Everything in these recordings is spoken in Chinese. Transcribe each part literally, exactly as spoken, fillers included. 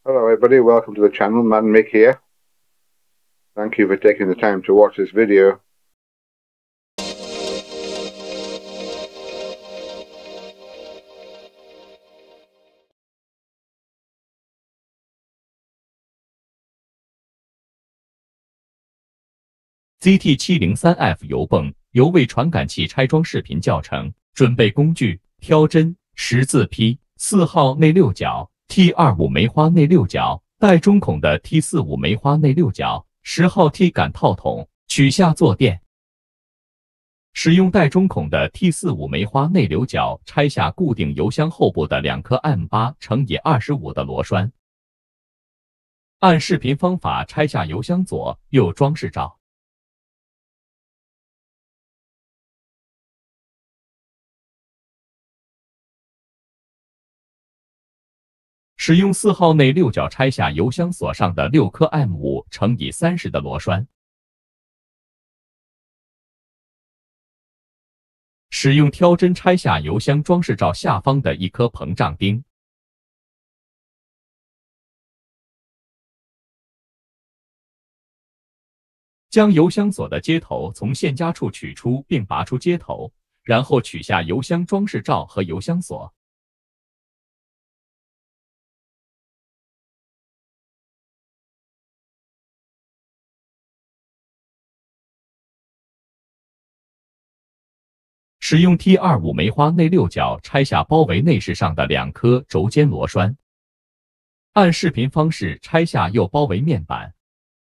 Hello everybody, welcome to the channel, Man Mick here. Thank you for taking the time to watch this video. Z T 七零三 F 油泵由位传感器拆装视频教程。准备工具：挑针、十字劈、四号内六角、T 二五梅花内六角、带中孔的 T 四五梅花内六角、十号 T 感套筒，取下坐垫。使用带中孔的 T 四五梅花内六角拆下固定油箱后部的两颗 M 八乘以二十五的螺栓。按视频方法拆下油箱左右装饰罩。使用四号内六角拆下油箱锁上的六颗 M 五乘以三十的螺栓。使用挑针拆下油箱装饰罩下方的一颗膨胀钉。将油箱锁的接头从线夹处取出并拔出接头，然后取下油箱装饰罩和油箱锁。使用 T 二五梅花内六角拆下包围内饰上的两颗轴间螺栓。按视频方式拆下右包围面板。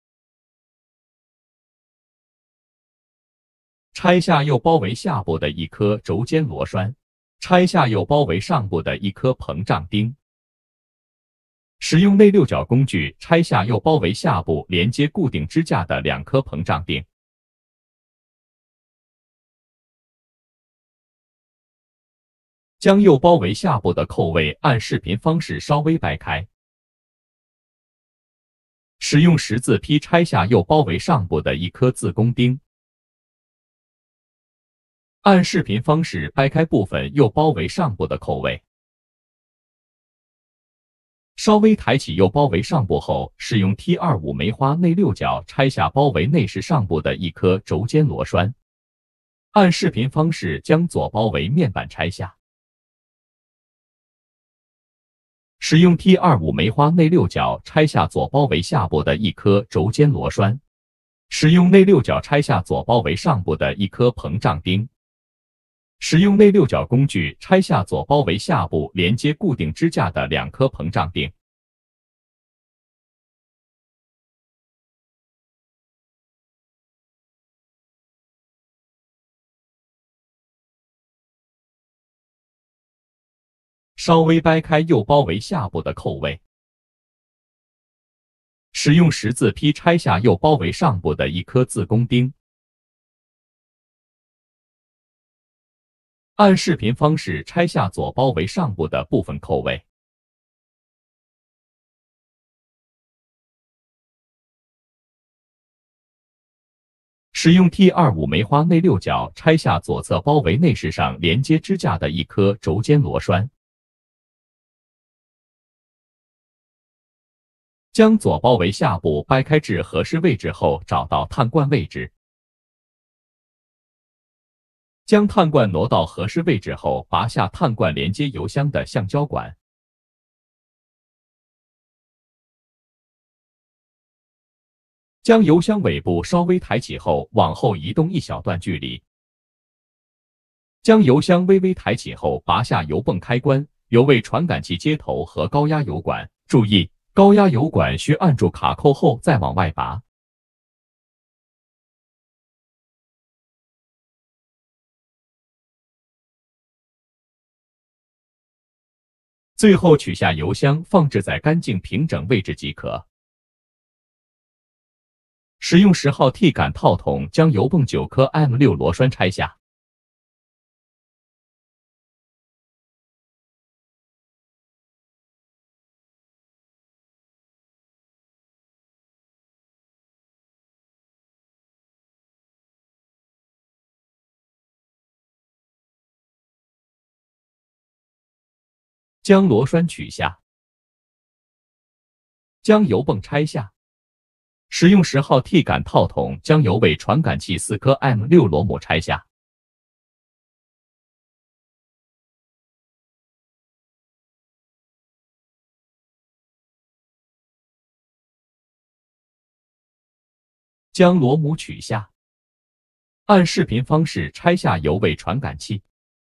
拆下右包围下部的一颗轴间螺栓，拆下右包围上部的一颗膨胀钉。使用内六角工具拆下右包围下部连接固定支架的两颗膨胀钉。将右包围下部的扣位按视频方式稍微掰开。使用十字劈拆下右包围上部的一颗自攻钉。按视频方式掰开部分右包围上部的扣位。稍微抬起右包围上部后，使用 T 二五梅花内六角拆下包围内饰上部的一颗轴间螺栓。按视频方式将左包围面板拆下。使用 T 二五梅花内六角拆下左包围下部的一颗轴间螺栓。使用内六角拆下左包围上部的一颗膨胀钉。使用内六角工具拆下左包围下部连接固定支架的两颗膨胀钉。稍微掰开右包围下部的扣位。使用十字劈拆下右包围上部的一颗自攻钉。按视频方式拆下左包围上部的部分扣位。使用 T 二五梅花内六角拆下左侧包围内饰上连接支架的一颗轴间螺栓。将左包围下部掰开至合适位置后，找到碳罐位置。将碳罐挪到合适位置后，拔下碳罐连接油箱的橡胶管。将油箱尾部稍微抬起后，往后移动一小段距离。将油箱微微抬起后，拔下油泵开关、油位传感器接头和高压油管。注意，高压油管需按住卡扣后再往外拔。最后取下油箱，放置在干净平整位置即可。使用十号 T 感套筒将油泵九颗 M 六螺栓拆下。将螺栓取下。 将油泵拆下。使用十号 T 感套筒将油位传感器四颗 M 六 螺母拆下。将螺母取下，按视频方式拆下油位传感器。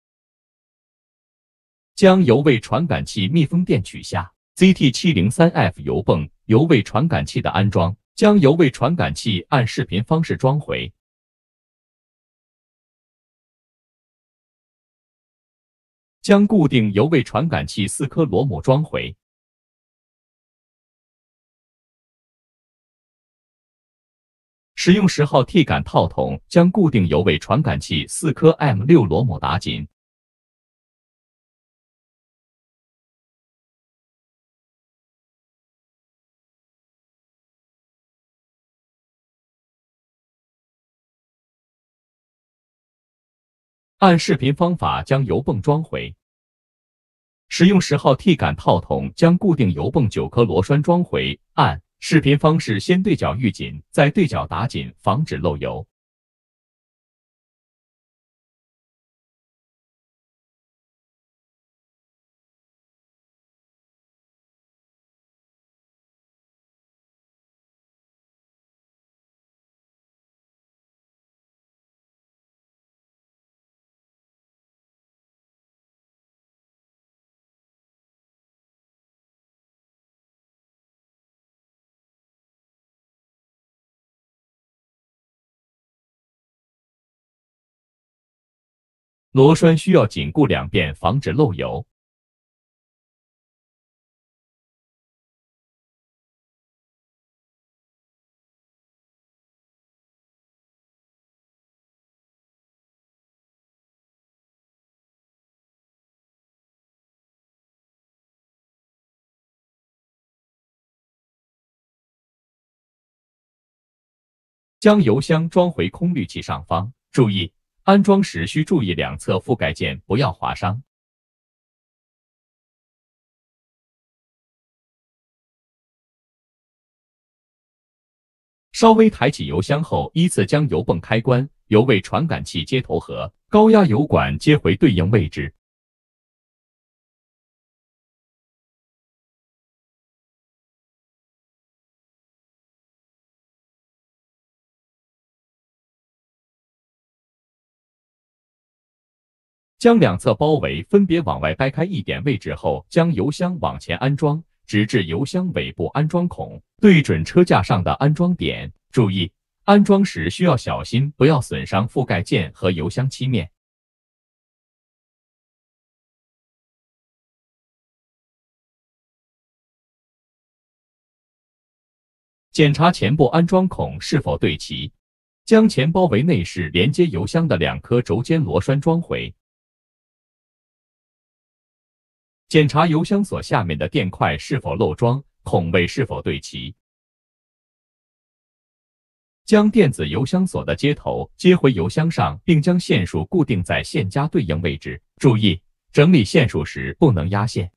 将油位传感器密封垫取下。Z T 七零三 F 油泵油位传感器的安装，将油位传感器按视频方式装回。将固定油位传感器四颗螺母装回。使用十号 T 感套筒将固定油位传感器四颗 M 六 螺母打紧。按视频方法将油泵装回。使用十号 T 感套筒将固定油泵九颗螺栓装回，按视频方式先对角预紧，再对角打紧，防止漏油。螺栓需要紧固两遍，防止漏油。将油箱装回空滤器上方，注意安装时需注意两侧覆盖件不要划伤。稍微抬起油箱后，依次将油泵开关、油位传感器接头和高压油管接回对应位置。将两侧包围分别往外掰开一点位置后，将油箱往前安装，直至油箱尾部安装孔对准车架上的安装点。注意，安装时需要小心，不要损伤覆盖件和油箱漆面。检查前部安装孔是否对齐，将前包围内饰连接油箱的两颗轴间螺栓装回。检查油箱锁下面的垫块是否漏装，孔位是否对齐。将电子油箱锁的接头接回油箱上，并将线束固定在线夹对应位置。注意，整理线束时不能压线。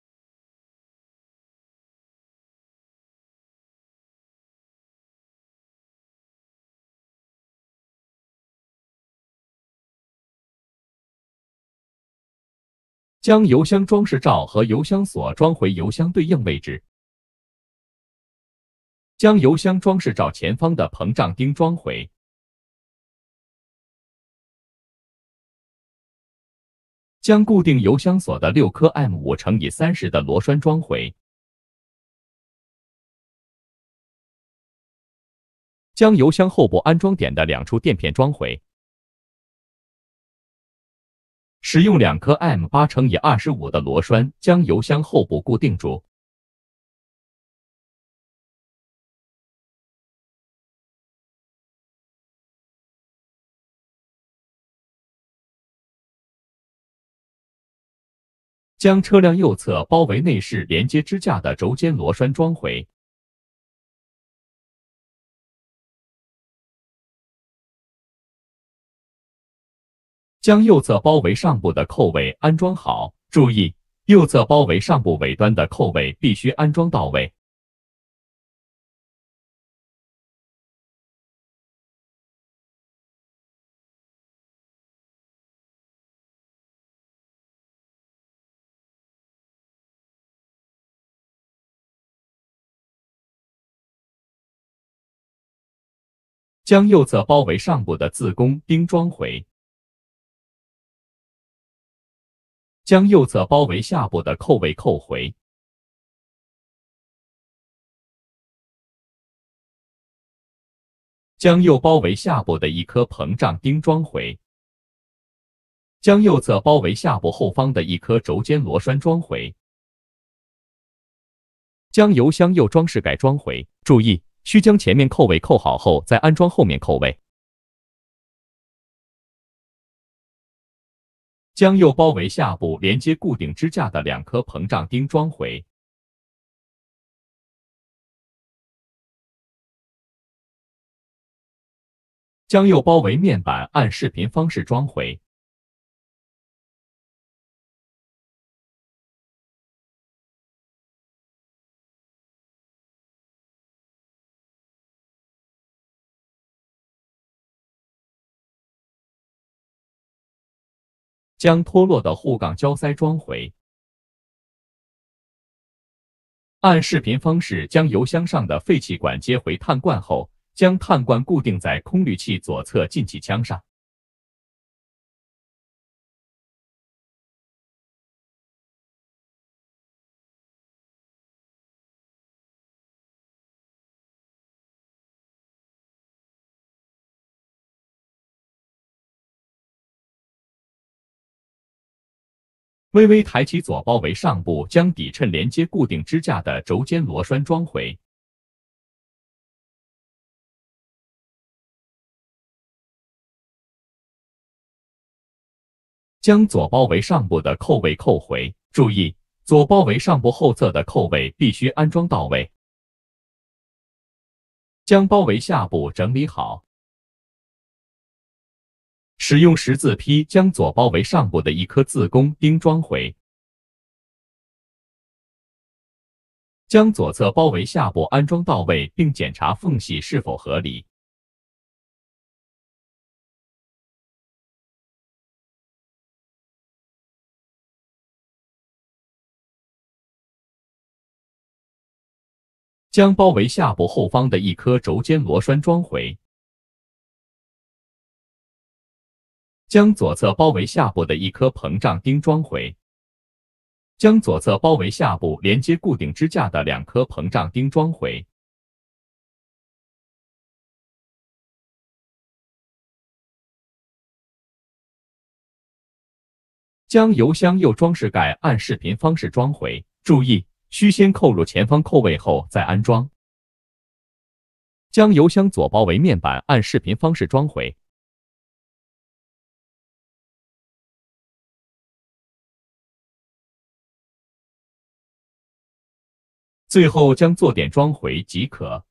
将油箱装饰罩和油箱锁装回油箱对应位置。将油箱装饰罩前方的膨胀钉装回。将固定油箱锁的六颗 M 五 乘以三十的螺栓装回。将油箱后部安装点的两处垫片装回。使用两颗 M 八 乘以二十五的螺栓将油箱后部固定住。将车辆右侧包围内饰连接支架的轴间螺栓装回。将右侧包围上部的扣尾安装好，注意，右侧包围上部尾端的扣尾必须安装到位。 将右侧包围上部的自宫钉装回，将右侧包围下部的扣位扣回，将右包围下部的一颗膨胀钉装回，将右侧包围下部后方的一颗轴间螺栓装回，将油箱右装饰盖装回。注意，需将前面扣位扣好后再安装后面扣位。将右包围下部连接固定支架的两颗膨胀钉装回，将右包围面板按视频方式装回，将脱落的护杠胶塞装回，按视频方式将油箱上的废气管接回碳罐后，将碳罐固定在空滤器左侧进气腔上。微微抬起左包围上部，将底衬连接固定支架的轴间螺栓装回，将左包围上部的扣位扣回。注意，左包围上部后侧的扣位必须安装到位。将包围下部整理好，使用十字劈将左包围上部的一颗自宫钉装回，将左侧包围下部安装到位，并检查缝隙是否合理。将包围下部后方的一颗轴间螺栓装回，将左侧包围下部的一颗膨胀钉装回，将左侧包围下部连接固定支架的两颗膨胀钉装回，将油箱右装饰盖按视频方式装回。注意，需先扣入前方扣位后再安装。将油箱左包围面板按视频方式装回。最后将坐垫装回即可。